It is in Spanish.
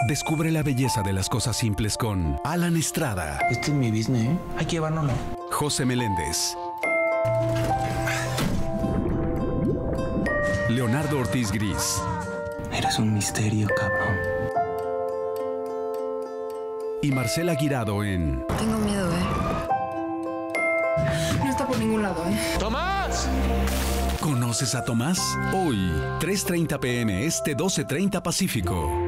Descubre la belleza de las cosas simples con Alan Estrada. Este es mi business, ¿eh? Hay que llevárnoslo. José Meléndez. Leonardo Ortiz Gris. Eres un misterio, cabrón. Y Marcela Guirado en... Tengo miedo, No está por ningún lado, ¡Tomás! ¿Conoces a Tomás? Hoy, 3:30 p.m. Este, 12:30 Pacífico.